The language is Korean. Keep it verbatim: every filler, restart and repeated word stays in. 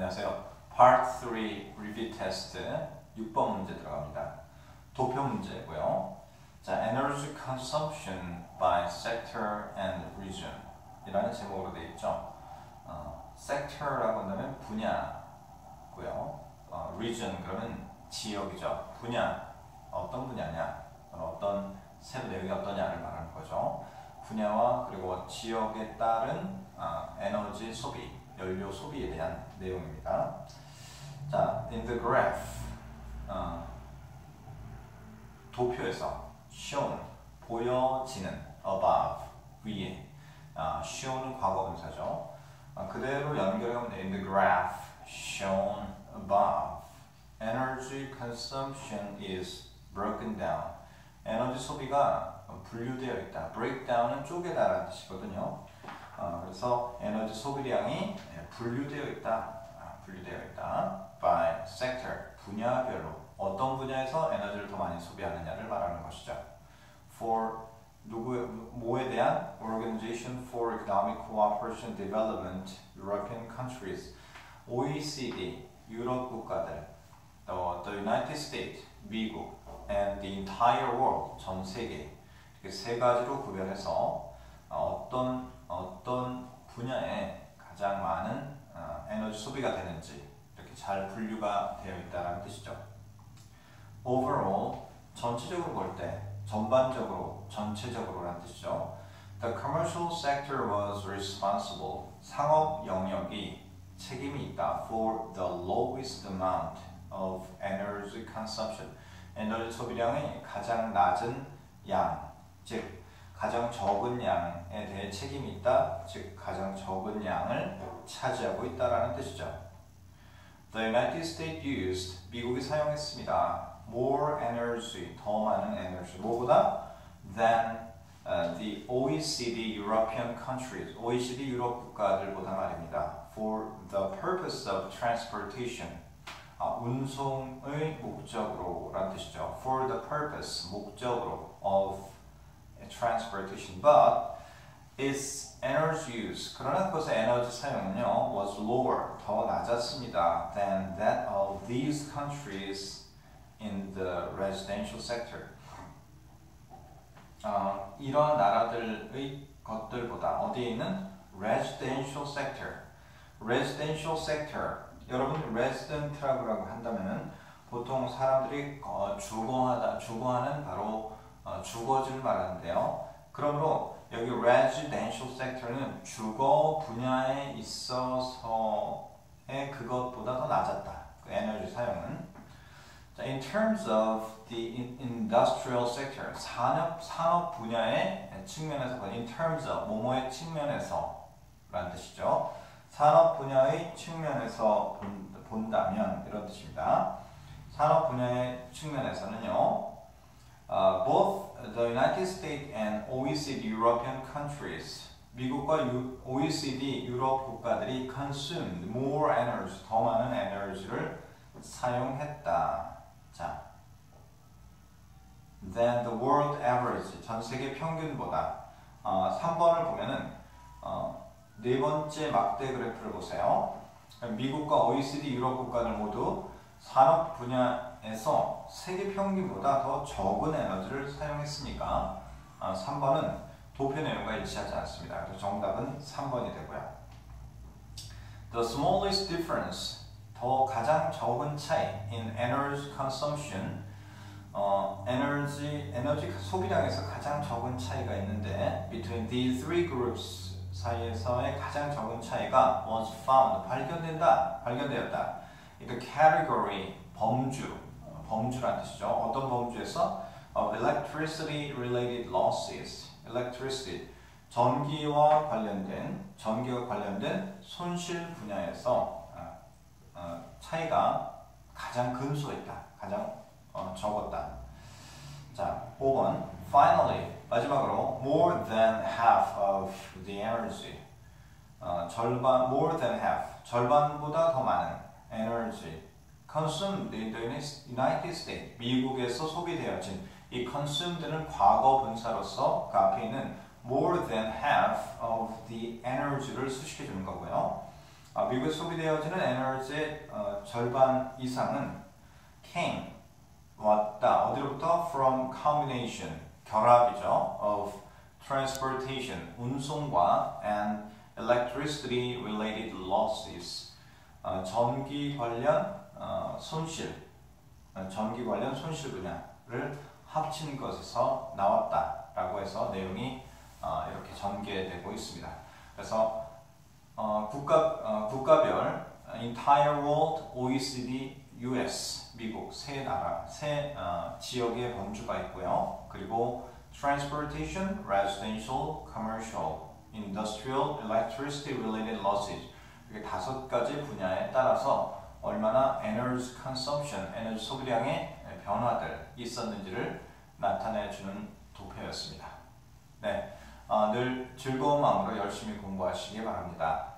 안녕하세요. Part three Review Test 육 번 문제 들어갑니다. 도표 문제고요. 자, Energy Consumption by Sector and Region 이라는 제목으로 되어 있죠. 어, Sector라고 한다면 분야고요. 어, Region 그러면 지역이죠. 분야, 어떤 분야냐, 어떤 세부 내용이 어떠냐를 말하는 거죠. 분야와 그리고 지역에 따른 어, 에너지 소비, 연료 소비에 대한 내용입니다. 자, in the graph, 어, 도표에서 shown, 보여지는, above, 위에, 어, shown 과거분사죠. 어, 그대로 연결하면 in the graph, shown above, energy consumption is broken down. 에너지 소비가 분류되어 있다. breakdown은 쪼개다라는 뜻이거든요. 어, 그래서 에너지 소비량이 분류되어 있다. 아, 분류되어 있다. by sector, 분야별로 어떤 분야에서 에너지를 더 많이 소비하느냐를 말하는 것이죠. for 누구 뭐에 대한 Organization for Economic Cooperation and Development, European countries, 오이시디, 유럽 국가들, 또 the United States, 미국, and the entire world, 전 세계. 이렇게 세 가지로 구별해서 어떤 어떤 분야에 가장 많은 어, 에너지 소비가 되는지 이렇게 잘 분류가 되어 있다는 뜻이죠. Overall, 전체적으로 볼 때, 전반적으로, 전체적으로라는 뜻이죠. The commercial sector was responsible. 상업 영역이 책임이 있다. For the lowest amount of energy consumption. 에너지 소비량의 가장 낮은 양, 즉 가장 적은 양에 대해 책임이 있다. 즉 가장 적은 양을 차지하고 있다라는 뜻이죠. The United States used, 미국이 사용했습니다. More energy, 더 많은 에너지. 뭐보다? Than uh, the 오이시디 European countries, 오이시디 유럽 국가들보다 말입니다. For the purpose of transportation, 아, 운송의 목적으로라는 뜻이죠. For the purpose, 목적으로 of transportation, but its energy use, 그러나 그것의 에너지 사용은요, was lower, 더 낮았습니다, than that of these countries in the residential sector. 어, 이런 나라들의 것들보다 어디에 있는 residential sector, residential sector. 여러분 resident라고 한다면은 보통 사람들이 어, 주거하다, 주거하는 바로 어, 주거지를 말하는데요. 그러므로 여기 residential sector는 주거 분야에 있어서의 그것보다 더 낮았다. 그 에너지 사용은. 자, in terms of the industrial sector, 산업 산업 분야의 측면에서, in terms of 뭐뭐의 측면에서라는 뜻이죠. 산업 분야의 측면에서 본, 본다면 이런 뜻입니다. 산업 분야의 측면에서는요. Uh, both the United States and 오이시디 European countries, 미국과 유, 오이시디 유럽 국가들이 consumed more energy, 더 많은 에너지를 사용했다. 자, than the world average, 전 세계 평균보다. 어, 삼 번을 보면은 어, 네 번째 막대 그래프를 보세요. 미국과 오이시디 유럽 국가들 모두 산업 분야에서 세계 평균보다 더 적은 에너지를 사용했으니까 아, 삼 번은 도표 내용과 일치하지 않습니다. 그래서 정답은 삼 번이 되고요. The smallest difference, 더 가장 적은 차이 in energy consumption, 어, 에너지, 에너지 소비량에서 가장 적은 차이가 있는데 between these three groups 사이에서의 가장 적은 차이가 was found, 발견된다, 발견되었다. The category, 범주, 범주란 뜻이죠. 어떤 범주에서 of electricity related losses, electricity, 전기와 관련된, 전기와 관련된 손실 분야에서 어, 어, 차이가 가장 근소했다, 가장 어, 적었다. 자, 오 번, finally, 마지막으로 more than half of the energy, 어, 절반, more than half, 절반보다 더 많은 energy consumed in the United States, 미국에서 소비되어진 이 consume드는 과거 분사로서 그 앞에 있는 more than half of the energy를 수식해 주는 거고요. 아, 미국에 소비되어지는 에너지의 어, 절반 이상은 came 왔다. 어디로부터? From combination 결합이죠. Of transportation 운송과 and electricity related losses 어, 전기 관련 어, 손실 어, 전기 관련 손실 분야를 합친 것에서 나왔다라고 해서 내용이 어, 이렇게 전개되고 있습니다. 그래서 어, 국가, 어, 국가별 entire world, 오이시디, 유에스, 미국 세 나라, 세 어, 지역의 범주가 있고요. 그리고 transportation, residential, commercial, industrial, electricity related losses 이렇게 다섯 가지 분야에 따라서 얼마나 energy consumption, 에너지 소비량의 변화들 있었는지를 나타내주는 도표였습니다. 네, 어, 늘 즐거운 마음으로 열심히 공부하시기 바랍니다.